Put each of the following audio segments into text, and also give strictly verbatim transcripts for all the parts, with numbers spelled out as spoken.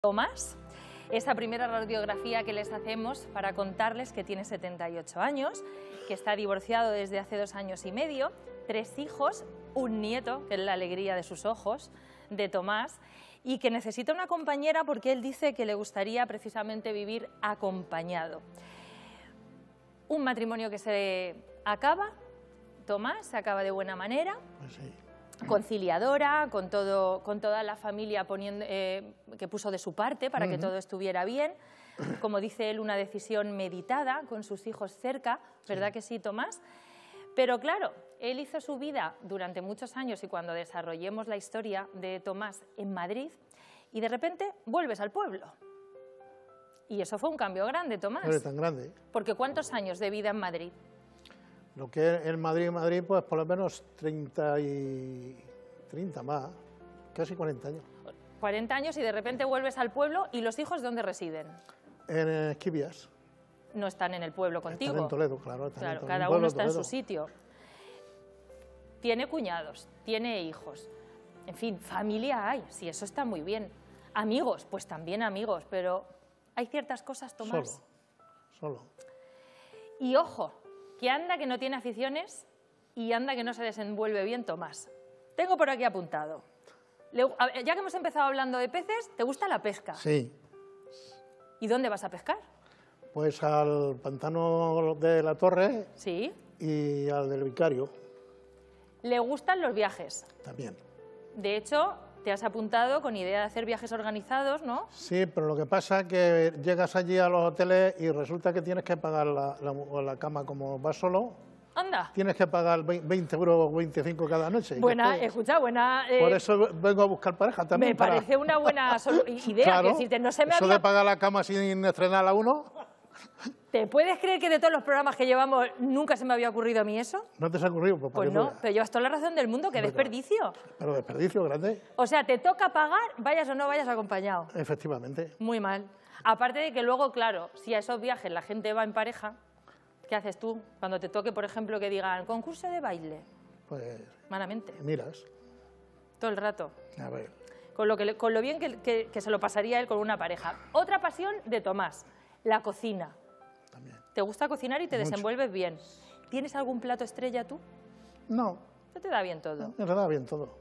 Tomás, esa primera radiografía que les hacemos para contarles que tiene setenta y ocho años, que está divorciado desde hace dos años y medio, tres hijos, un nieto, que es la alegría de sus ojos, de Tomás, y que necesita una compañera porque él dice que le gustaría precisamente vivir acompañado. Un matrimonio que se acaba, Tomás, se acaba de buena manera. Pues sí. Conciliadora, con, todo, con toda la familia poniendo, eh, que puso de su parte para uh-huh. que todo estuviera bien. Como dice él, una decisión meditada, con sus hijos cerca, ¿verdad sí. que sí, Tomás? Pero claro, él hizo su vida durante muchos años y cuando desarrollemos la historia de Tomás en Madrid, y de repente vuelves al pueblo. Y eso fue un cambio grande, Tomás. No es tan grande. Porque ¿cuántos años de vida en Madrid? Lo que es el Madrid, Madrid, pues por lo menos treinta y treinta más, casi cuarenta años. cuarenta años y de repente vuelves al pueblo, ¿y los hijos dónde residen? En Esquivias. No están en el pueblo contigo. Están en Toledo, claro. Están claro en Toledo, cada pueblo, uno está Toledo. en su sitio. Tiene cuñados, tiene hijos, en fin, familia hay, sí, eso está muy bien. Amigos, pues también amigos, pero hay ciertas cosas, Tomás. Solo, solo. Y ojo, que anda que no tiene aficiones y anda que no se desenvuelve bien, Tomás. Tengo por aquí apuntado. Le, a, ya que hemos empezado hablando de peces, ¿te gusta la pesca? Sí. ¿Y dónde vas a pescar? Pues al pantano de la Torre sí. y al del Vicario. ¿Le gustan los viajes? También. De hecho, te has apuntado con idea de hacer viajes organizados, ¿no? Sí, pero lo que pasa es que llegas allí a los hoteles y resulta que tienes que pagar la, la, la cama como vas solo. Anda. Tienes que pagar veinte euros o veinticinco cada noche. Buena, escucha, buena... Eh, Por eso vengo a buscar pareja también. Me para... parece una buena idea. Claro, que decirte, no se me eso había... de pagar la cama sin estrenar a uno... ¿Te puedes creer que de todos los programas que llevamos nunca se me había ocurrido a mí eso? ¿No te ha ocurrido? Pues, pues no, pero llevas toda la razón del mundo, qué desperdicio. Pero desperdicio grande. O sea, te toca pagar, vayas o no vayas acompañado. Efectivamente. Muy mal. Aparte de que luego, claro, si a esos viajes la gente va en pareja, ¿qué haces tú? Cuando te toque, por ejemplo, que digan concurso de baile. Pues... Malamente. Miras. Todo el rato. A ver. Con lo, que, con lo bien que, que, que se lo pasaría él con una pareja. Otra pasión de Tomás, la cocina. También. ¿Te gusta cocinar y te Mucho. desenvuelves bien? ¿Tienes algún plato estrella tú? No. ¿No te da bien todo? Me da bien todo.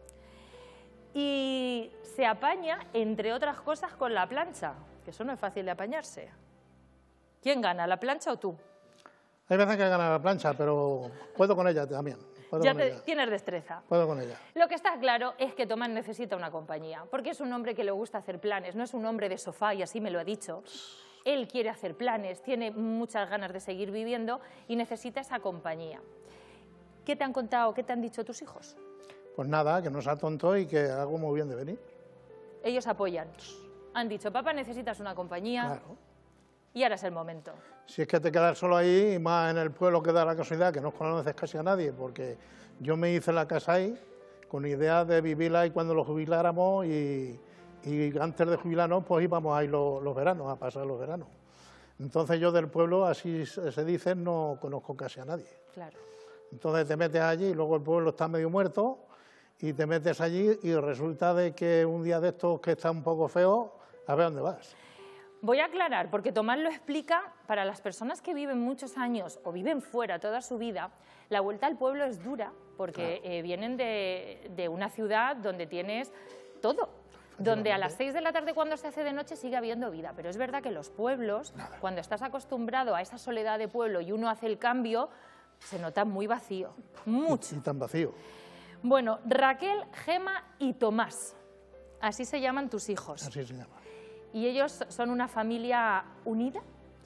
Y se apaña, entre otras cosas, con la plancha, que eso no es fácil de apañarse. ¿Quién gana, la plancha o tú? Hay veces que gana la plancha, pero puedo con ella también. Puedo ya con te, ella. tienes destreza. Puedo con ella. Lo que está claro es que Tomás necesita una compañía, porque es un hombre que le gusta hacer planes, no es un hombre de sofá y así me lo ha dicho. Él quiere hacer planes, tiene muchas ganas de seguir viviendo y necesita esa compañía. ¿Qué te han contado, qué te han dicho tus hijos? Pues nada, que no sea tonto y que hago muy bien de venir. Ellos apoyan. Han dicho, papá, necesitas una compañía. Claro. Y ahora es el momento. Si es que te quedas solo ahí, y más en el pueblo que da la casualidad, que no conoces casi a nadie, porque yo me hice la casa ahí con idea de vivirla ahí cuando lo jubiláramos y... y antes de jubilarnos pues íbamos ahí los, los veranos, a pasar los veranos. Entonces yo del pueblo, así se dice, no conozco casi a nadie. Claro. Entonces te metes allí y luego el pueblo está medio muerto y te metes allí y resulta de que un día de estos que está un poco feo, a ver dónde vas. Voy a aclarar, porque Tomás lo explica, para las personas que viven muchos años o viven fuera toda su vida, la vuelta al pueblo es dura, porque claro. eh, vienen de, de una ciudad donde tienes todo. Donde a las seis de la tarde cuando se hace de noche sigue habiendo vida, pero es verdad que los pueblos, Nada. cuando estás acostumbrado a esa soledad de pueblo y uno hace el cambio, se nota muy vacío, mucho. Y, y tan vacío. Bueno, Raquel, Gema y Tomás, así se llaman tus hijos. Así se llama. Y ellos son una familia unida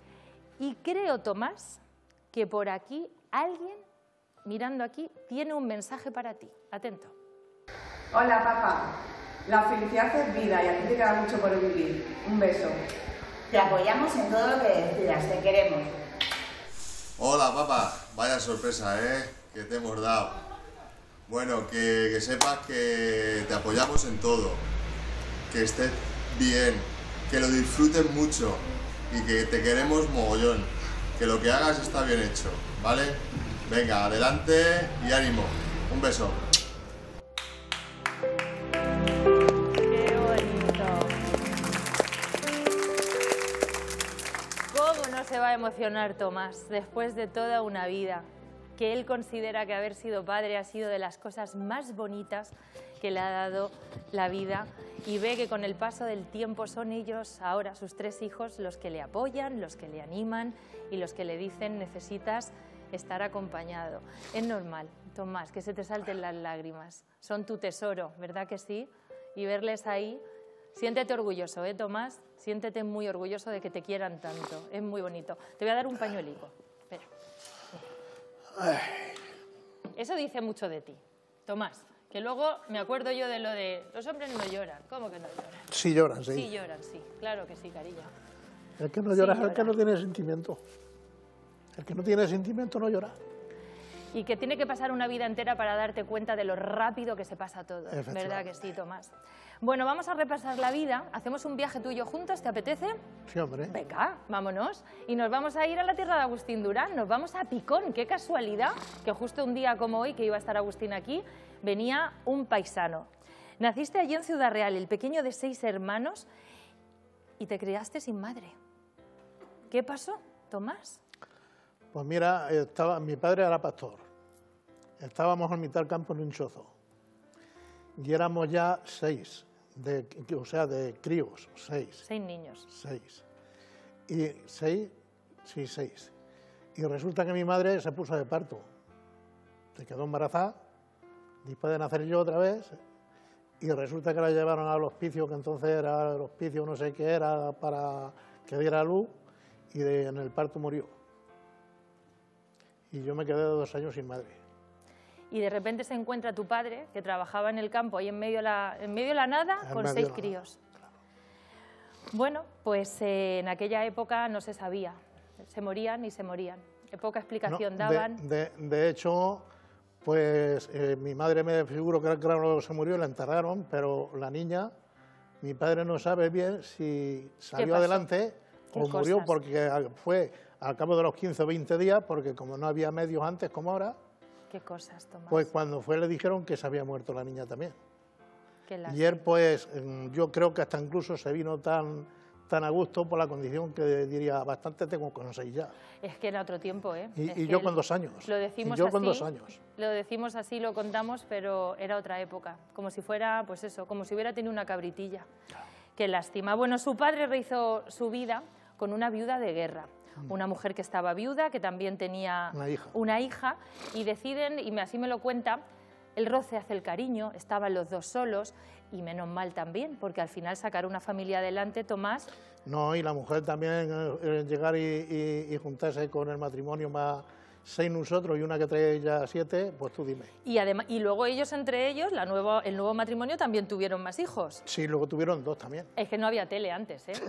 y creo, Tomás, que por aquí alguien, mirando aquí, tiene un mensaje para ti. Atento. Hola, papá. La felicidad es vida y a ti te queda mucho por vivir. Un beso. Te apoyamos en todo lo que decidas, te queremos. Hola, papá. Vaya sorpresa, ¿eh? Que te hemos dado. Bueno, que, que sepas que te apoyamos en todo. Que estés bien, que lo disfrutes mucho y que te queremos mogollón. Que lo que hagas está bien hecho, ¿vale? Venga, adelante y ánimo. Un beso. se va a emocionar Tomás después de toda una vida, que él considera que haber sido padre ha sido de las cosas más bonitas que le ha dado la vida, y ve que con el paso del tiempo son ellos, ahora sus tres hijos, los que le apoyan, los que le animan y los que le dicen necesitas estar acompañado. Es normal, Tomás, que se te salten las lágrimas, son tu tesoro, ¿verdad que sí? Y verles ahí, siéntete orgulloso, ¿eh, Tomás? Siéntete muy orgulloso de que te quieran tanto, es muy bonito. Te voy a dar un pañuelico, espera. Eso dice mucho de ti, Tomás, que luego me acuerdo yo de lo de los hombres no lloran. ¿Cómo que no lloran? Sí lloran, sí. Sí lloran, sí, claro que sí, cariño. El que no llora Sí es el que llora. no tiene sentimiento. El que no tiene sentimiento no llora. Y que tiene que pasar una vida entera para darte cuenta de lo rápido que se pasa todo, Efectivamente. ¿verdad que sí, Tomás? Bueno, vamos a repasar la vida, hacemos un viaje tú y yo juntos, ¿te apetece? Sí, hombre. Venga, vámonos. Y nos vamos a ir a la tierra de Agustín Durán, nos vamos a Picón. Qué casualidad que justo un día como hoy, que iba a estar Agustín aquí, venía un paisano. Naciste allí en Ciudad Real, el pequeño de seis hermanos, y te criaste sin madre. ¿Qué pasó, Tomás? Pues mira, estaba, mi padre era pastor. Estábamos a mitad del campo en un chozo. Y éramos ya seis, de, o sea, de críos, seis. Seis niños. Seis. Y seis, sí, seis. Y resulta que mi madre se puso de parto. Se quedó embarazada, después de nacer yo otra vez, y resulta que la llevaron al hospicio, que entonces era el hospicio no sé qué era, para que diera luz, y de, en el parto murió. Y yo me quedé dos años sin madre. Y de repente se encuentra tu padre, que trabajaba en el campo, ahí en medio de la, en medio de la nada, En con medio seis de la críos. Bueno, pues eh, en aquella época no se sabía, se morían y se morían. Poca explicación No, de- daban. De, de hecho, pues eh, mi madre me figuro que claro se murió, la enterraron, pero la niña, mi padre no sabe bien si salió pasó? adelante ¿Qué o murió, cosas? porque fue al cabo de los quince o veinte días, porque como no había medios antes como ahora, Qué cosas, Tomás. pues cuando fue le dijeron que se había muerto la niña también. Qué Y lástima. él, pues, mm, yo creo que hasta incluso se vino tan, tan a gusto por la condición que diría, bastante tengo con seis ya. Es que era otro tiempo, ¿eh? Y, Es y que yo el- con dos años. Lo decimos y yo así, con dos años. Lo decimos así, lo contamos, pero era otra época. Como si fuera, pues eso, como si hubiera tenido una cabritilla. Qué lástima. Bueno, su padre rehizo su vida con una viuda de guerra. Una mujer que estaba viuda, que también tenía Una hija. una hija, y deciden, y me- así me lo cuenta, el roce hace el cariño, estaban los dos solos, y menos mal también, porque al final sacar una familia adelante, Tomás, No, y la mujer también, eh, eh, llegar y, y- y juntarse con el matrimonio más seis nosotros y una que trae ya siete, pues tú dime. y, además, y luego ellos entre ellos, la nueva, el nuevo matrimonio, también tuvieron más hijos. Sí, luego tuvieron dos también. Es que no había tele antes, ¿eh?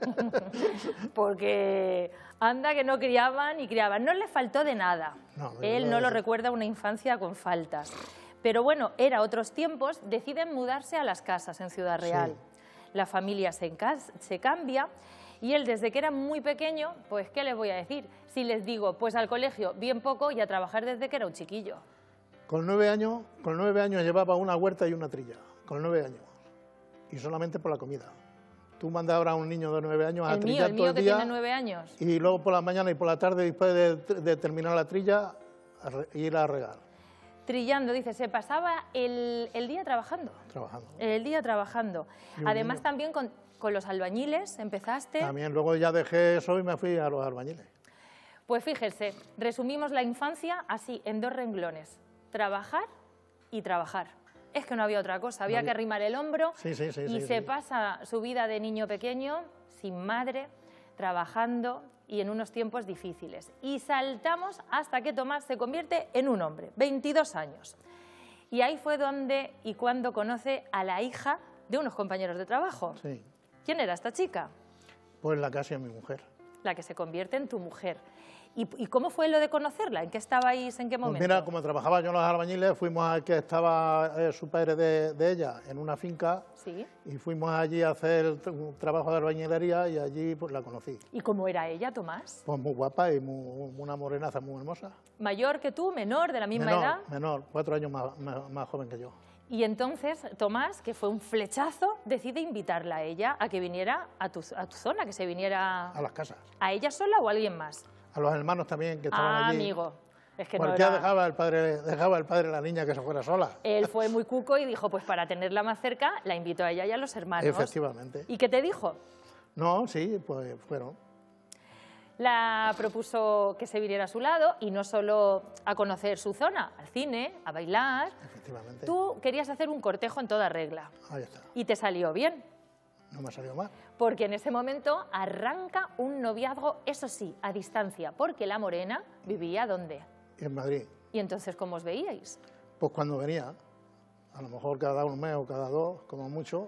Porque anda que no criaban y criaban. No les faltó de nada. No, de Él verdad no lo que- recuerda una infancia con faltas. Pero bueno, era otros tiempos, deciden mudarse a las casas en Ciudad Real. Sí. La familia se, encas- se cambia y él desde que era muy pequeño, pues ¿qué les voy a decir? Si les digo, pues al colegio bien poco y a trabajar desde que era un chiquillo. Con nueve años, con nueve años llevaba una huerta y una trilla. Con nueve años. Y solamente por la comida. Tú mandas ahora a un niño de nueve años a El mío, trillar el todo mío el que día tiene nueve años. y luego por la mañana y por la tarde, después de, de terminar la trilla, a re- ir a regar, Trillando, dice, se pasaba el, el día trabajando. trabajando. El día trabajando. Y un Además niño. también con, con los albañiles empezaste. También luego ya dejé eso y me fui a los albañiles. Pues fíjese, resumimos la infancia así, en dos renglones. Trabajar y trabajar. Es que no había otra cosa, había No había- que arrimar el hombro Sí, sí, sí, y sí, se sí. pasa su vida de niño pequeño, sin madre, trabajando y en unos tiempos difíciles. Y saltamos hasta que Tomás se convierte en un hombre, veintidós años. Y ahí fue donde y cuando conoce a la hija de unos compañeros de trabajo. Sí. ¿Quién era esta chica? Pues la casa de mi mujer. La que se convierte en tu mujer. ¿Y, y cómo fue lo de conocerla? ¿En qué estabais? ¿En qué Pues momento? mira, como trabajaba yo en los albañiles, fuimos al que estaba eh, su padre de, de ella en una finca Sí. y fuimos allí a hacer el tra- un trabajo de albañilería y allí pues la conocí. ¿Y cómo era ella, Tomás? Pues muy guapa y muy- una morenaza muy hermosa. ¿Mayor que tú? ¿Menor? ¿De la misma menor, edad? menor, cuatro años más, más, más joven que yo. Y entonces Tomás, que fue un flechazo, decide invitarla a ella a que viniera a tu, a tu zona, que se viniera... A las casas. ¿A ella sola o a alguien más? A los hermanos también que estaban Ah, allí. amigo. Es que ¿Por no qué era... dejaba el padre, dejaba el padre a la niña que se fuera sola? Él fue muy cuco y dijo, pues para tenerla más cerca, la invitó a ella y a los hermanos. Efectivamente. ¿Y qué te dijo? No, sí, pues fueron. La propuso que se viniera a su lado y no solo a conocer su zona, al cine, a bailar. Efectivamente. Tú querías hacer un cortejo en toda regla Ahí está. y te salió bien, No me ha salido mal. porque en ese momento arranca un noviazgo, eso sí, a distancia, porque la morena vivía ¿dónde? En Madrid. Y entonces, ¿cómo os veíais? Pues cuando venía, a lo mejor cada un mes o cada dos, como mucho,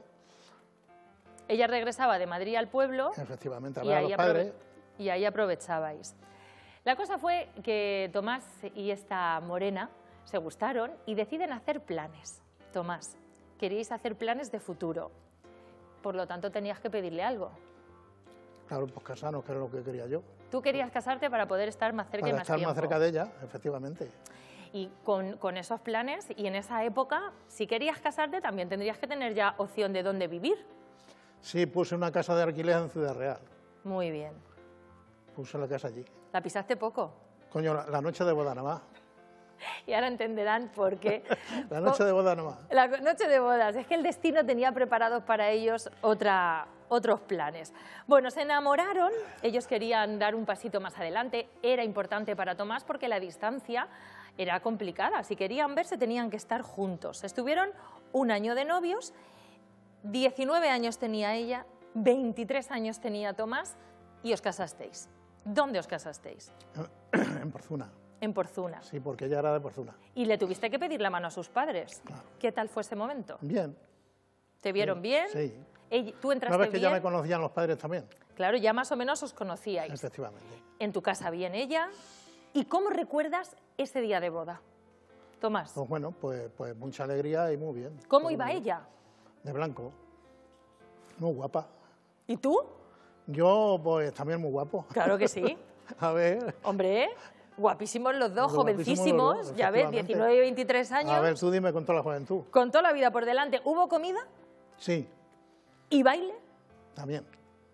Ella regresaba de Madrid al pueblo efectivamente, a y ver a ahí, los padres. aprove- y ahí aprovechabais. La cosa fue que Tomás y esta morena se gustaron y deciden hacer planes. Tomás, queríais hacer planes de futuro, por lo tanto tenías que pedirle algo. Claro, pues casarnos, que era lo que quería yo. Tú querías casarte para poder estar más cerca y Para más estar tiempo. más cerca de ella, efectivamente. Y con, con esos planes y en esa época, si querías casarte, también tendrías que tener ya opción de dónde vivir. Sí, puse una casa de alquiler en Ciudad Real. Muy bien. Puse la casa allí. ¿La pisaste poco? Coño, la, la noche de boda nada más. Y ahora entenderán por qué. La noche de boda nada más. La noche de bodas. Es que el destino tenía preparados para ellos otra, otros planes. Bueno, se enamoraron. Ellos querían dar un pasito más adelante. Era importante para Tomás porque la distancia era complicada. Si querían verse, tenían que estar juntos. Estuvieron un año de novios. diecinueve años tenía ella, veintitrés años tenía Tomás y os casasteis. ¿Dónde os casasteis? En Porzuna. En Porzuna. Sí, porque ella era de Porzuna. Y le tuviste que pedir la mano a sus padres. Claro. ¿Qué tal fue ese momento? Bien. ¿Te vieron bien? Sí. Ella- ¿Tú entraste Una vez que bien? ya me conocían los padres también. Claro, ya más o menos os conocíais. Efectivamente. En tu casa bien ella. ¿Y cómo recuerdas ese día de boda? Tomás, Pues bueno, pues, pues mucha alegría y muy bien. ¿cómo Todo iba muy bien. ella? De blanco. Muy guapa. ¿Y tú? Yo, pues también muy guapo. Claro que sí. A ver, Hombre, guapísimos los dos, Guapísimos los jovencísimos. dos, Ya ves, efectivamente. diecinueve y veintitrés años. a ver, tú dime con toda la juventud. Con toda la vida por delante. ¿Hubo comida Sí, y baile? también.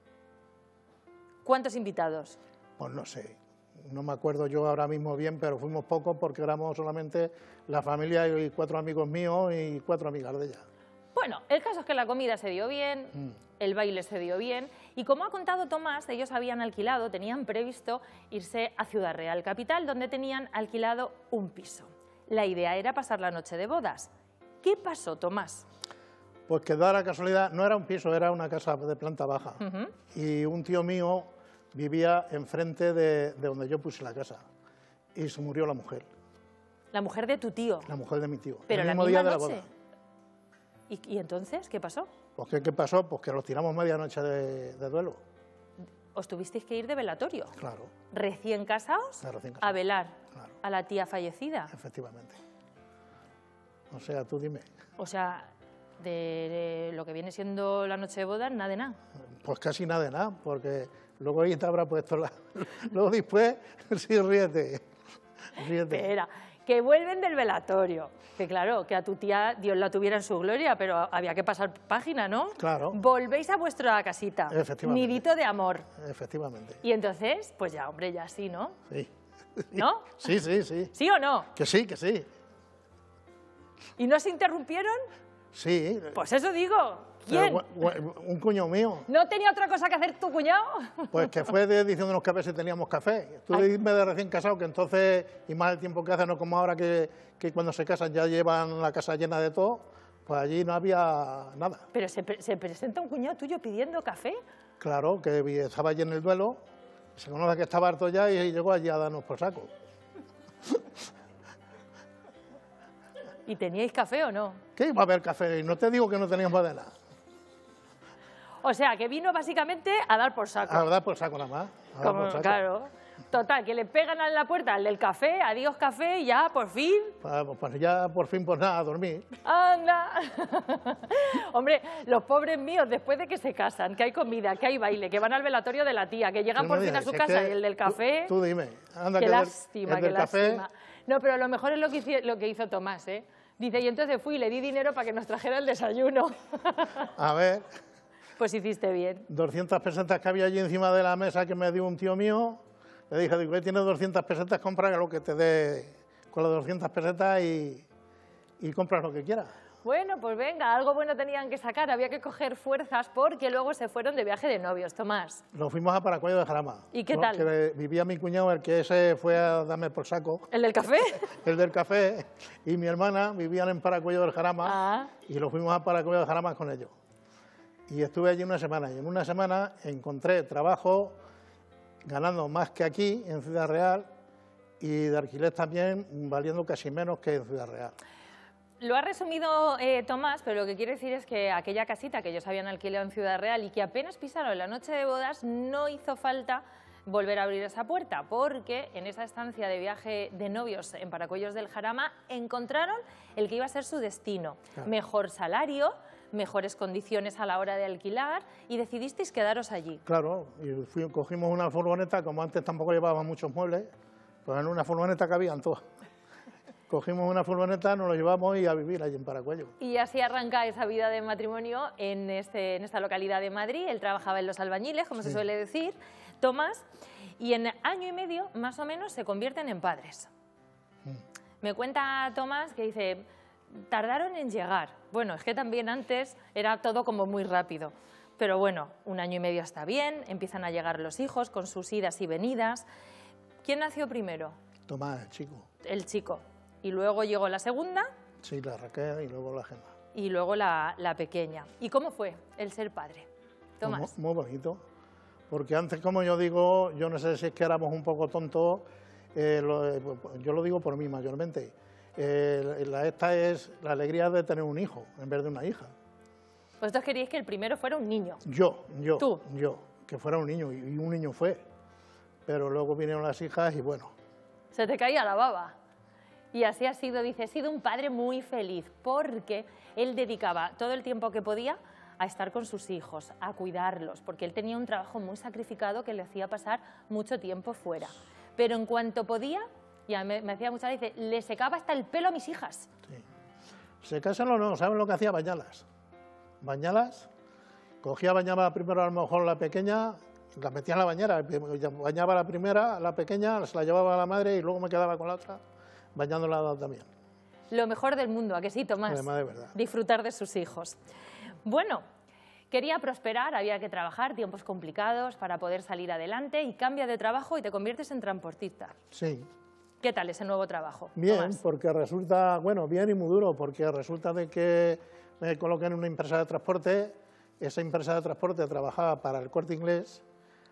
¿Cuántos invitados? Pues no sé, no me acuerdo yo ahora mismo bien, pero fuimos pocos porque éramos solamente la familia y cuatro amigos míos y cuatro amigas de ella. Bueno, el caso es que la comida se dio bien, Mm. el baile se dio bien y como ha contado Tomás, ellos habían alquilado, tenían previsto irse a Ciudad Real, capital, donde tenían alquilado un piso. La idea era pasar la noche de bodas. ¿Qué pasó, Tomás? Pues que da la casualidad, no era un piso, era una casa de planta baja. Ujú. Y un tío mío vivía enfrente de, de donde yo puse la casa. Y se murió la mujer, La mujer de tu tío. la mujer de mi tío. Pero el la mismo misma día de la noche. boda. ¿Y, y entonces qué pasó? Pues ¿qué, qué pasó? Pues que los tiramos medianoche de, de duelo. Os tuvisteis que ir de velatorio. Claro, Recién casados, de recién a casados. velar Claro, a la tía fallecida. efectivamente. O sea, tú dime. O sea, de, de lo que viene siendo la noche de bodas, nada de nada. Pues casi nada de nada, porque luego ahí te habrá puesto la... Luego después, sí, ríete. Ríete. Espera, que vuelven del velatorio. Que claro, que a tu tía Dios la tuviera en su gloria, pero había que pasar página, ¿no? Claro. Volvéis a vuestra casita. Efectivamente. Nidito de amor. Efectivamente. Y entonces, pues ya, hombre, ya sí, ¿no? Sí. ¿No? Sí, sí, sí. ¿Sí o no? Que sí, que sí. ¿Y no se interrumpieron? Sí. Pues eso digo. Pero ¿Quién? gu- gu- un cuño mío, ¿No tenía otra cosa que hacer tu cuñado? pues que fue de diciéndonos que a ver si teníamos café. Tú Ay. dime de recién casado, que entonces, y más el tiempo que hace, no como ahora que, que cuando se casan ya llevan la casa llena de todo, pues allí no había nada. Pero se, pre- se presenta un cuñado tuyo pidiendo café. Claro, que vi- estaba allí en el duelo, se conoce que estaba harto ya y llegó allí a darnos por saco. ¿Y teníais café o no? ¿Qué iba a haber café? Y no te digo que no teníamos de nada. O sea, que vino básicamente a dar por saco. A dar por saco nada más. A dar Como- por saco. claro. Total, que le pegan a la puerta al del café, adiós café, y ya, por fin, Pues, pues ya por fin, pues nada, a dormir. anda. Hombre, los pobres míos, después de que se casan, que hay comida, que hay baile, que van al velatorio de la tía, que llegan Tú por no fin a digas, su es casa, que y el del tú- café, Tú, dime. Anda, qué que el del- lástima, el qué del café, lástima. No, pero lo mejor es lo que, hici- lo que hizo Tomás, ¿eh? Dice, y entonces fui y le di dinero para que nos trajera el desayuno. A ver, Pues hiciste bien. doscientas pesetas que había allí encima de la mesa que me dio un tío mío, le dije, digo, que tienes doscientas pesetas, compra lo que te dé con las doscientas pesetas y, y compras lo que quieras. Bueno, pues venga, algo bueno tenían que sacar, había que coger fuerzas porque luego se fueron de viaje de novios, Tomás. Nos fuimos a Paracuello de Jarama. ¿Y qué ¿no? tal? Que vivía mi cuñado, el que ese fue a darme por saco, ¿El del café? el del café, y mi hermana vivían en Paracuello del Jarama, Ah. y lo fuimos a Paracuello del Jarama con ellos. Y estuve allí una semana, y en una semana encontré trabajo ganando más que aquí, en Ciudad Real, y de alquiler también valiendo casi menos que en Ciudad Real. Lo ha resumido eh, Tomás, pero lo que quiere decir es que aquella casita que ellos habían alquilado en Ciudad Real y que apenas pisaron la noche de bodas, no hizo falta volver a abrir esa puerta, porque en esa estancia de viaje de novios en Paracuellos del Jarama encontraron el que iba a ser su destino. Claro. Mejor salario, mejores condiciones a la hora de alquilar y decidisteis quedaros allí. Claro, y fui- cogimos una furgoneta, como antes tampoco llevábamos muchos muebles, pues en una furgoneta cabían todas. Cogimos una furgoneta, nos lo llevamos y a vivir allí en Paracuello. Y así arranca esa vida de matrimonio en, este, en esta localidad de Madrid. Él trabajaba en los albañiles, como se Sí. suele decir, Tomás, y en año y medio, más o menos, se convierten en padres. Me cuenta Tomás que dice, tardaron en llegar. Bueno, es que también antes era todo como muy rápido. Pero bueno, un año y medio está bien, empiezan a llegar los hijos con sus idas y venidas. ¿Quién nació primero? Tomás, chico. El chico. Y luego llegó la segunda Sí, la Raquel y luego la Gemma. y luego la, la pequeña. ¿Y cómo fue el ser padre? Tomás. Muy, muy bonito. Porque antes, como yo digo, yo no sé si es que éramos un poco tontos, eh, lo- yo lo digo por mí mayormente. Eh, la, esta es la alegría de tener un hijo en vez de una hija. Vosotros queríais que el primero fuera un niño. Yo, yo, ¿Tú? yo, que fuera un niño, y un niño fue. Pero luego vinieron las hijas y bueno, Se te caía la baba. Y así ha sido, dice, he sido un padre muy feliz porque él dedicaba todo el tiempo que podía a estar con sus hijos, a cuidarlos, porque él tenía un trabajo muy sacrificado que le hacía pasar mucho tiempo fuera. Pero en cuanto podía, ya me, me hacía muchas veces, le secaba hasta el pelo a mis hijas. sí. Se casan o no, ¿saben lo que hacía? Bañalas. Bañalas, cogía, bañaba primero a lo mejor la pequeña, la metía en la bañera, bañaba la primera, la pequeña, se la llevaba a la madre y luego me quedaba con la otra, bañándola también. Lo mejor del mundo, ¿a que sí, Tomás? Además, de verdad. Disfrutar de sus hijos. Bueno, quería prosperar, había que trabajar, tiempos complicados para poder salir adelante y cambia de trabajo y te conviertes en transportista. Sí, ¿Qué tal ese nuevo trabajo, bien, Tomás? porque resulta, bueno, bien y muy duro, porque resulta de que me coloqué en una empresa de transporte, esa empresa de transporte trabajaba para el Corte Inglés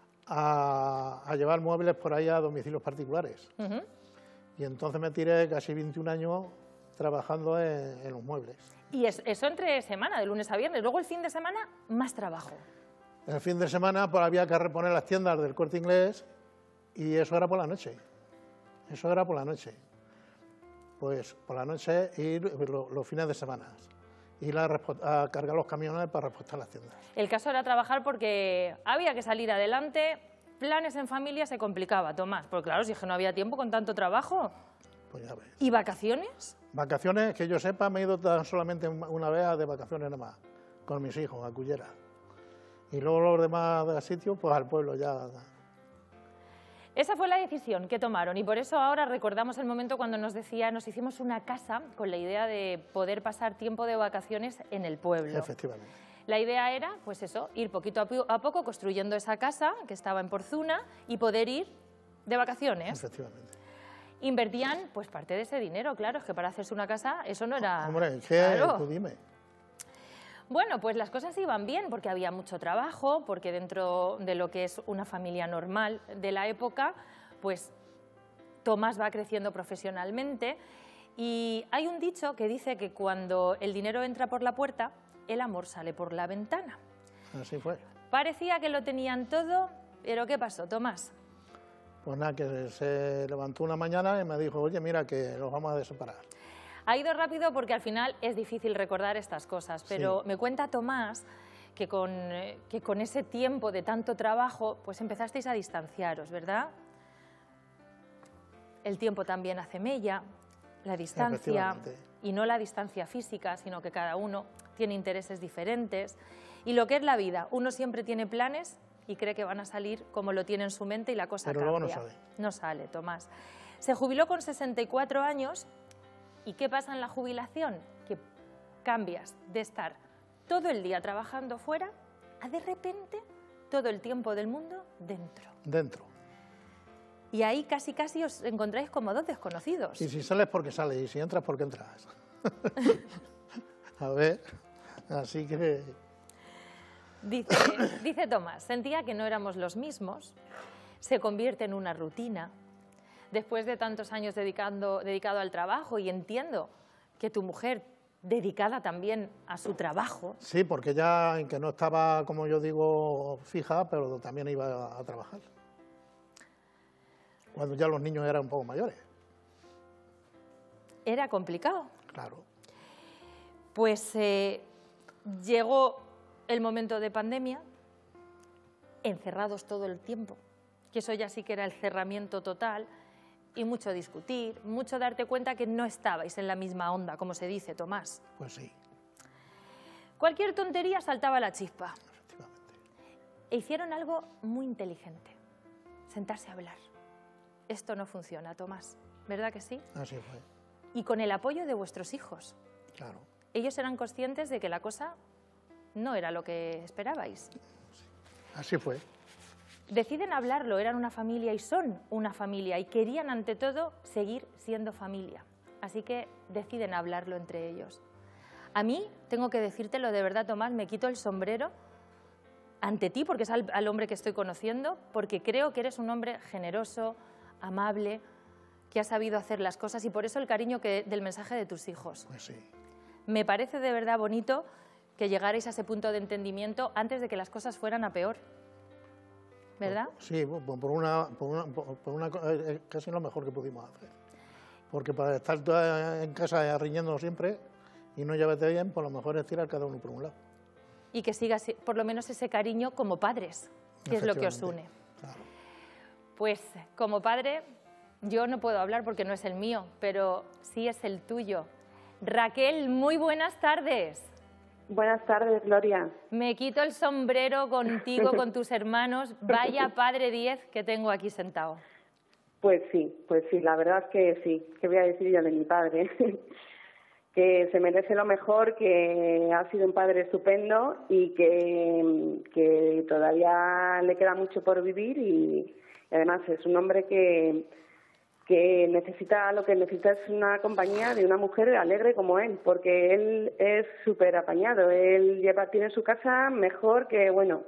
a, a llevar muebles por ahí a domicilios particulares. Ujú. Y entonces me tiré casi veintiún años trabajando en, en los muebles. Y es- eso entre semana, de lunes a viernes. Luego el fin de semana, más trabajo. El fin de semana pues, había que reponer las tiendas del Corte Inglés y eso era por la noche. Eso era por la noche. Pues por la noche y lo- los fines de semana. Ir a, respo- a cargar los camiones para repostar las tiendas. El caso era trabajar porque había que salir adelante, planes en familia se complicaba, Tomás. Porque claro, si es que no había tiempo con tanto trabajo. Pues ya ves. ¿Y vacaciones? Vacaciones, que yo sepa, me he ido tan solamente una vez de vacaciones nada más, con mis hijos, a Cullera. Y luego los demás sitios, pues al pueblo ya. Esa fue la decisión que tomaron y por eso ahora recordamos el momento cuando nos decía, nos hicimos una casa con la idea de poder pasar tiempo de vacaciones en el pueblo. Efectivamente. La idea era, pues eso, ir poquito a pu- a poco construyendo esa casa que estaba en Porzuna y poder ir de vacaciones. Efectivamente. Invertían pues parte de ese dinero, claro, es que para hacerse una casa eso no era... Hombre, es que Claro. tú dime. Bueno, pues las cosas iban bien porque había mucho trabajo, porque dentro de lo que es una familia normal de la época, pues Tomás va creciendo profesionalmente y hay un dicho que dice que cuando el dinero entra por la puerta, el amor sale por la ventana. Así fue. Parecía que lo tenían todo, pero ¿qué pasó, Tomás? Pues nada, que se levantó una mañana y me dijo, oye, mira, que nos vamos a separar. Ha ido rápido porque al final es difícil recordar estas cosas, pero Sí. me cuenta Tomás que con, eh, que con ese tiempo de tanto trabajo, pues empezasteis a distanciaros, ¿verdad? El tiempo también hace mella, la distancia, Efectivamente. y no la distancia física, sino que cada uno tiene intereses diferentes. Y lo que es la vida, uno siempre tiene planes y cree que van a salir como lo tiene en su mente y la cosa Pero cambia. luego no sale. No sale, Tomás. Se jubiló con sesenta y cuatro años. ¿Y qué pasa en la jubilación? Que cambias de estar todo el día trabajando fuera a de repente todo el tiempo del mundo dentro. Dentro. Y ahí casi casi os encontráis como dos desconocidos. Y si sales porque sales, y si entras porque entras. A ver, así que... Dice, dice Tomás, sentía que no éramos los mismos, se convierte en una rutina. Después de tantos años dedicando, dedicado al trabajo, y entiendo que tu mujer dedicada también a su trabajo. Sí, porque ya en que no estaba, como yo digo, fija, pero también iba a trabajar. Cuando ya los niños eran un poco mayores. Era complicado. Claro. Pues eh, llegó el momento de pandemia, encerrados todo el tiempo, que eso ya sí que era el cerramiento total, y mucho discutir, mucho darte cuenta que no estabais en la misma onda, como se dice, Tomás. Pues sí. Cualquier tontería saltaba la chispa. Efectivamente. E hicieron algo muy inteligente, sentarse a hablar. Esto no funciona, Tomás, ¿verdad que sí? Así fue. Y con el apoyo de vuestros hijos. Claro. Ellos eran conscientes de que la cosa no era lo que esperabais. Así fue. Deciden hablarlo, eran una familia y son una familia y querían ante todo seguir siendo familia. Así que deciden hablarlo entre ellos. A mí, tengo que decírtelo de verdad, Tomás, me quito el sombrero ante ti, porque es al, al hombre que estoy conociendo, porque creo que eres un hombre generoso, amable, que ha sabido hacer las cosas, y por eso el cariño que, del mensaje de tus hijos. Pues sí. Me parece de verdad bonito que llegarais a ese punto de entendimiento antes de que las cosas fueran a peor. ¿Verdad? Sí, por una, por una, por una eh, casi lo mejor que pudimos hacer. Porque para estar toda en casa riñendo siempre y no llevarte bien, pues lo mejor es tirar cada uno por un lado. Y que siga por lo menos ese cariño como padres, que es lo que os une. Claro. Pues como padre, yo no puedo hablar porque no es el mío, pero sí es el tuyo. Raquel, muy buenas tardes. Buenas tardes, Gloria. Me quito el sombrero contigo, con tus hermanos. Vaya padre diez que tengo aquí sentado. Pues sí, pues sí, la verdad es que sí. ¿Qué voy a decir yo de mi padre? Que se merece lo mejor, que ha sido un padre estupendo y que, que todavía le queda mucho por vivir, y, y además es un hombre que, que necesita, lo que necesita es una compañía de una mujer alegre como él, porque él es súper apañado, él lleva, tiene su casa mejor que, bueno,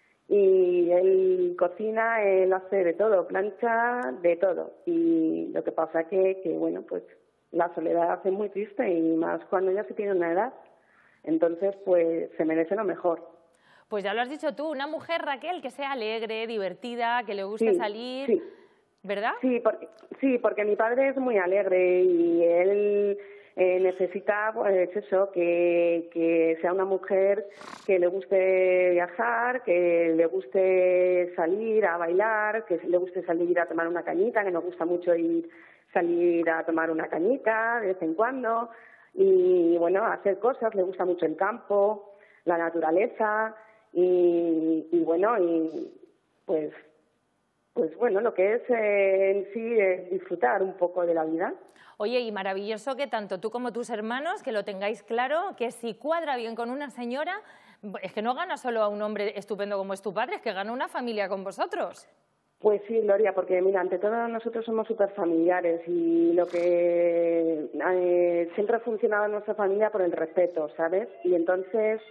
y él cocina, él hace de todo, plancha, de todo, y lo que pasa que, que bueno, pues la soledad hace muy triste, y más cuando ya se tiene una edad. Entonces, pues se merece lo mejor. Pues ya lo has dicho tú, una mujer, Raquel, que sea alegre, divertida, que le guste sí, salir, sí. ¿verdad? Sí porque, sí, porque mi padre es muy alegre y él eh, necesita, pues eso, que, que sea una mujer que le guste viajar, que le guste salir a bailar, que le guste salir a tomar una cañita, que nos gusta mucho ir salir a tomar una cañita de vez en cuando, y bueno, hacer cosas, le gusta mucho el campo, la naturaleza, y, y bueno, y pues pues bueno, lo que es eh, en sí es disfrutar un poco de la vida. Oye, y maravilloso que tanto tú como tus hermanos, que lo tengáis claro, que si cuadra bien con una señora, es que no gana solo a un hombre estupendo como es tu padre, es que gana una familia con vosotros. Pues sí, Gloria, porque mira, ante todo nosotros somos súper familiares, y lo que eh, siempre ha funcionado en nuestra familia por el respeto, ¿sabes? Y entonces,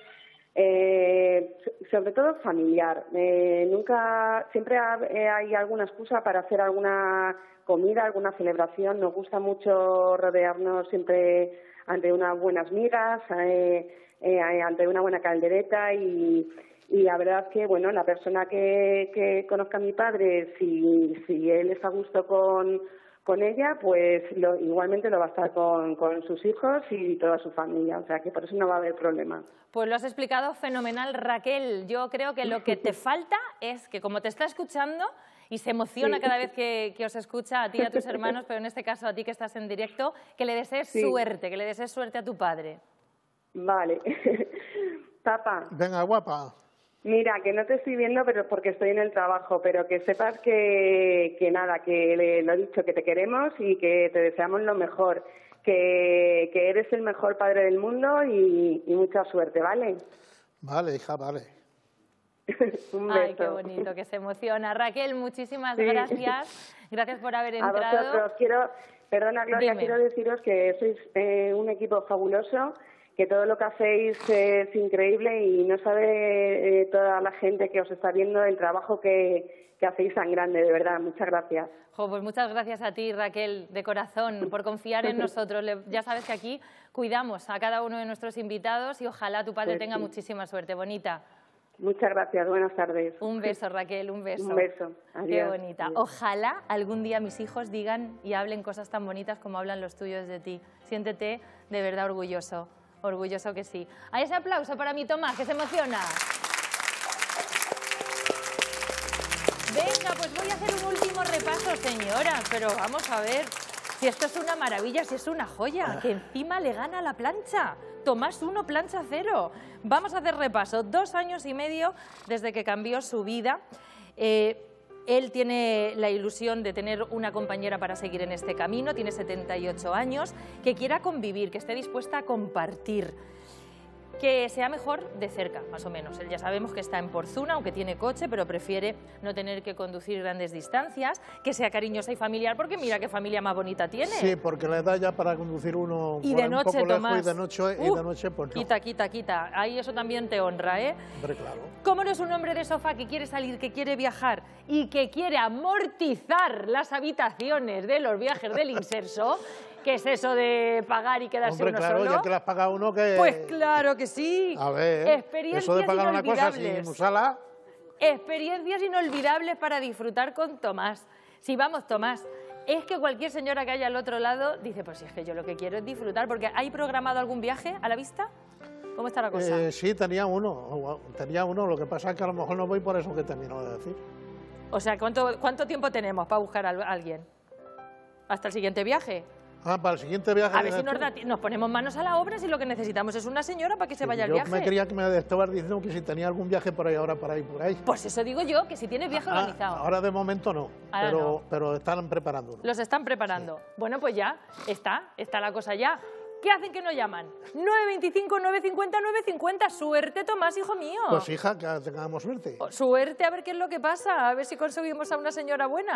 eh, sobre todo familiar. Eh, nunca, siempre ha, eh, hay alguna excusa para hacer alguna comida, alguna celebración. Nos gusta mucho rodearnos siempre ante unas buenas migas, eh, eh, ante una buena caldereta, y Y la verdad es que, bueno, la persona que, que conozca a mi padre, si, si él está a gusto con, con ella, pues lo, igualmente lo va a estar con, con sus hijos y toda su familia, o sea que por eso no va a haber problema. Pues lo has explicado fenomenal, Raquel. Yo creo que lo que te falta es que, como te está escuchando y se emociona sí. cada vez que, que os escucha a ti y a tus hermanos, pero en este caso a ti que estás en directo, que le desees sí. suerte, que le desees suerte a tu padre. Vale. Papá. Venga, guapa. Mira, que no te estoy viendo pero porque estoy en el trabajo, pero que sepas que, que nada, que le, lo he dicho, que te queremos y que te deseamos lo mejor, que, que eres el mejor padre del mundo y, y mucha suerte, ¿vale? Vale, hija, vale. Un beso. Ay, qué bonito, que se emociona. Raquel, muchísimas sí. gracias. Gracias por haber entrado. A vosotros. Quiero, perdona, Gloria, Dime. quiero deciros que sois eh, un equipo fabuloso, que todo lo que hacéis es increíble y no sabe eh, toda la gente que os está viendo el trabajo que, que hacéis tan grande, de verdad. Muchas gracias. Jo, pues muchas gracias a ti, Raquel, de corazón, por confiar en nosotros. Le, ya sabes que aquí cuidamos a cada uno de nuestros invitados y ojalá tu padre Pues tenga sí. muchísima suerte. Bonita. Muchas gracias. Buenas tardes. Un beso, Raquel, un beso. Un beso. Adiós. Qué bonita. Adiós. Ojalá algún día mis hijos digan y hablen cosas tan bonitas como hablan los tuyos de ti. Siéntete de verdad orgulloso. Orgulloso que sí. Hay ese aplauso para mi Tomás, que se emociona. Venga, pues voy a hacer un último repaso, señora. Pero vamos a ver, si esto es una maravilla, si es una joya, que encima le gana la plancha. Tomás uno, plancha cero. Vamos a hacer repaso. Dos años y medio desde que cambió su vida. Eh, Él tiene la ilusión de tener una compañera para seguir en este camino, tiene setenta y ocho años, que quiera convivir, que esté dispuesta a compartir, que sea mejor de cerca, más o menos. Él ya sabemos que está en Porzuna, aunque tiene coche, pero prefiere no tener que conducir grandes distancias, que sea cariñosa y familiar, porque mira qué familia más bonita tiene. Sí, porque la edad ya para conducir uno Y por de un noche, poco lejos Tomás. y de noche, y Uh, de noche pues no. Quita, quita, quita. Ahí eso también te honra, ¿eh? Hombre, claro. ¿Cómo no es un hombre de sofá que quiere salir, que quiere viajar y que quiere amortizar las habitaciones de los viajes del inserso? ¿Qué es eso de pagar y quedarse Hombre, uno claro, solo? ya que las paga uno que... Pues claro que sí. A ver, Experiencias eso de pagar una cosa inolvidables. sin usarla... Experiencias inolvidables para disfrutar con Tomás. Si vamos, Tomás, es que cualquier señora que haya al otro lado dice, pues si es que yo lo que quiero es disfrutar, porque ¿hay programado algún viaje a la vista? ¿Cómo está la cosa? Eh, sí, tenía uno, tenía uno, lo que pasa es que a lo mejor no voy por eso que termino de decir. O sea, ¿cuánto, cuánto tiempo tenemos para buscar a alguien? ¿Hasta el siguiente viaje? Ah, para el siguiente viaje... A ver si dices nos, tú. da ti- nos ponemos manos a la obra si lo que necesitamos es una señora para que se vaya al Yo viaje. me quería que me estabas diciendo que si tenía algún viaje por ahí ahora para ir por ahí. Pues eso digo yo, que si tienes viaje Ah, organizado. ahora de momento no, Ahora pero, no. pero están preparándolo. Los están preparando. Bueno, pues ya, está, está la cosa ya. ¿Qué hacen que no llaman? nueve veinticinco, nueve cincuenta, nueve cincuenta. Suerte, Tomás, hijo mío. Pues hija, que tengamos suerte. Suerte, a ver qué es lo que pasa, a ver si conseguimos a una señora buena.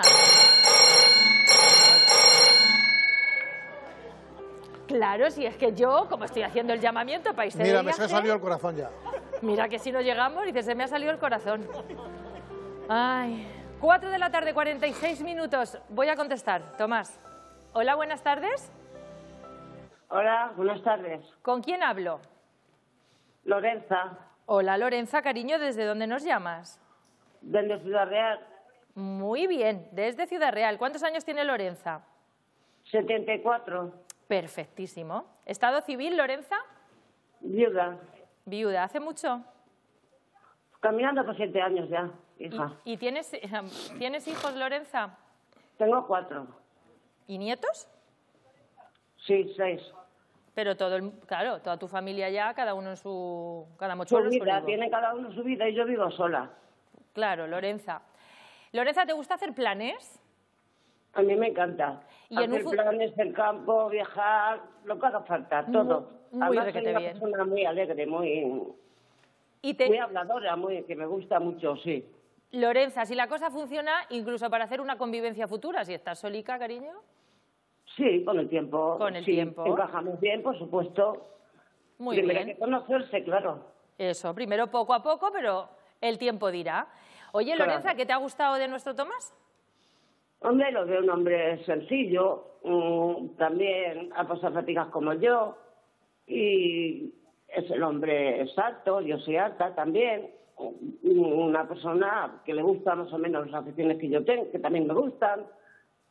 Claro, si es que yo, como estoy haciendo el llamamiento para irse de Mira, me se viaje, ha salido el corazón ya. mira que si no llegamos, dice, se me ha salido el corazón. Ay, cuatro de la tarde, cuarenta y seis minutos. Voy a contestar, Tomás. Hola, buenas tardes. Hola, buenas tardes. ¿Con quién hablo? Lorenza, Hola, Lorenza, cariño, ¿desde dónde nos llamas? desde Ciudad Real, Muy bien, desde Ciudad Real. ¿Cuántos años tiene Lorenza? setenta y cuatro, Perfectísimo. ¿Estado civil, Lorenza? viuda, Viuda. ¿Hace mucho? caminando por siete años ya, ¿Y, hija. y tienes, tienes hijos, Lorenza? Tengo cuatro, ¿Y nietos? sí, seis. Pero todo, el, claro, toda tu familia ya, cada uno en su... Cada Su mochuelo en su vida, olivo. tiene cada uno su vida y yo vivo sola. Claro, Lorenza. Lorenza, ¿te gusta hacer planes? A mí me encanta. Y en un Hacer fu- planes del campo, viajar, lo que haga falta, todo. Muy- muy Además, soy requete una bien. persona muy alegre, muy, Y te... muy habladora, muy, que me gusta mucho, sí. Lorenza, si la cosa funciona, incluso para hacer una convivencia futura, si estás solica, cariño. Sí, con el tiempo. Con el sí, tiempo. Encajamos bien, por supuesto. Muy Primero bien. hay que conocerse, claro. Eso, primero poco a poco, pero el tiempo dirá. Oye, Claro. Lorenza, ¿qué te ha gustado de nuestro Tomás? Hombre, lo veo un hombre sencillo, mm, también ha pasado fatigas como yo, y es el hombre es alto, yo soy alta también, una persona que le gustan más o menos las aficiones que yo tengo, que también me gustan,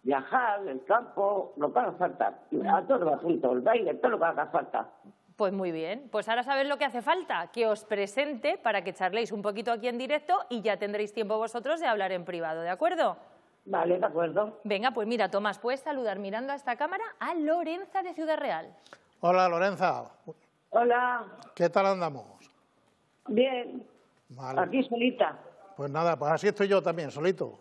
viajar, el campo, lo que haga falta. A todo va junto, el baile, todo lo que haga falta. Pues muy bien, pues ahora sabéis lo que hace falta, que os presente para que charléis un poquito aquí en directo y ya tendréis tiempo vosotros de hablar en privado, ¿de acuerdo? Vale, de acuerdo. Venga, pues mira, Tomás, puedes saludar mirando a esta cámara a Lorenza de Ciudad Real. Hola, Lorenza. Hola. ¿Qué tal andamos? Bien. Vale. Aquí solita. Pues nada, pues así estoy yo también, solito.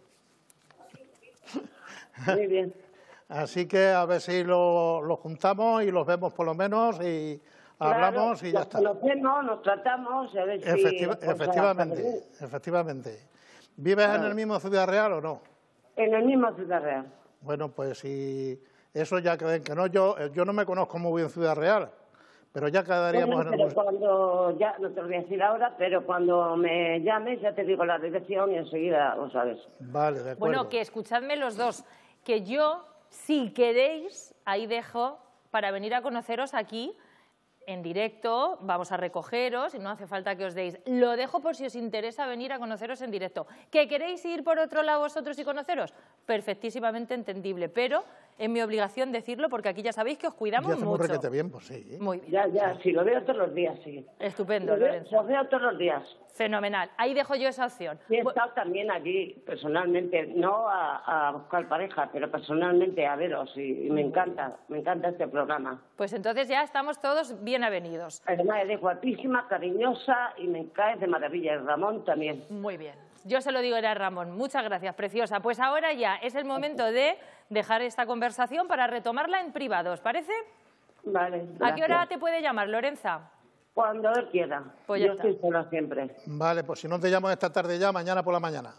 Muy bien. Así que a ver si lo, lo juntamos y los vemos por lo menos y hablamos Claro, y ya nos está. conocemos, nos tratamos, a ver si... Efectiva- pues, efectivamente, efectivamente. ¿Vives en el mismo Ciudad Real o no? En el mismo Ciudad Real. Bueno, pues si eso ya creen que no, yo, yo no me conozco muy bien Ciudad Real, pero ya quedaríamos Bueno, en el pero museo. cuando, ya no te lo voy a decir ahora, pero cuando me llames ya te digo la dirección y enseguida lo sabes. Vale, de acuerdo. Bueno, que escuchadme los dos, que yo, si queréis, ahí dejo para venir a conoceros aquí en directo, vamos a recogeros y no hace falta que os deis. Lo dejo por si os interesa venir a conoceros en directo. ¿Que queréis ir por otro lado vosotros y conoceros? Perfectísimamente entendible, pero es mi obligación decirlo porque aquí ya sabéis que os Y cuidamos hacemos mucho. requete bien, pues sí. Muy bien. Ya, ya, si lo veo todos los días, sí. Estupendo, Lo veo, Lorenza. lo veo todos los días. Fenomenal. Ahí dejo yo esa opción. Y he Bu- estado también allí, personalmente, no a, a buscar pareja, pero personalmente a veros y, y me encanta, me encanta este programa. Pues entonces ya estamos todos bien avenidos. Además, eres guapísima, cariñosa y me caes de maravilla. Y Ramón también. Muy bien. Yo se lo digo a Ramón. Muchas gracias, preciosa. Pues ahora ya es el momento de dejar esta conversación para retomarla en privado, ¿os parece? Vale, ¿A qué hora gracias. te puede llamar, Lorenza? Cuando él quiera. Pues ya Yo está. estoy sola siempre. Vale, pues si no te llamo esta tarde ya, mañana por la mañana.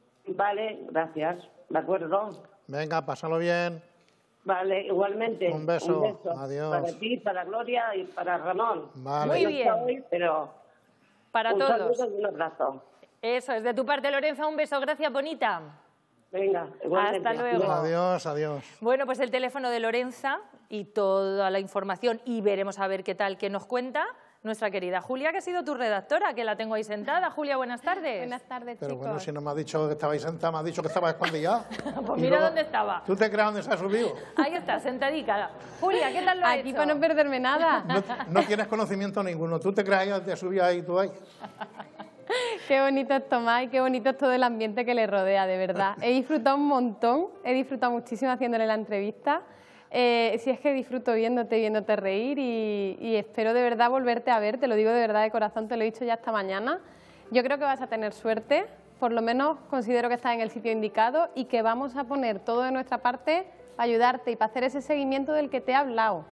Vale, gracias. ¿De acuerdo? Venga, pásalo bien. Vale, igualmente. Un beso. Un beso. Adiós. Para ti, para Gloria y para Ramón. Vale. Muy No bien. está hoy, pero Para un todos. saludo y un abrazo. Eso es de tu parte, Lorenza. Un beso. Gracias, bonita. Venga, igualmente. Hasta luego. Adiós, adiós. Bueno, pues el teléfono de Lorenza y toda la información y veremos a ver qué tal, qué nos cuenta nuestra querida Julia, que ha sido tu redactora, que la tengo ahí sentada. Julia, buenas tardes. Buenas tardes, Pero chicos. bueno, si no me has dicho que estabais sentada, me has dicho que estabas escondida. Pues Y mira luego- dónde estaba. ¿Tú te crees dónde se ha subido? Ahí está, sentadica. Julia, ¿qué tal lo has Aquí hecho? para no perderme nada. No, no tienes conocimiento ninguno. ¿Tú te crees ahí, te subías ahí tú ahí? Qué bonito es Tomás y qué bonito es todo el ambiente que le rodea, de verdad. He disfrutado un montón, he disfrutado muchísimo haciéndole la entrevista. Eh, si es que disfruto viéndote, viéndote reír y, y espero de verdad volverte a ver, te lo digo de verdad de corazón, te lo he dicho ya esta mañana. Yo creo que vas a tener suerte, por lo menos considero que estás en el sitio indicado y que vamos a poner todo de nuestra parte para ayudarte y para hacer ese seguimiento del que te he hablado.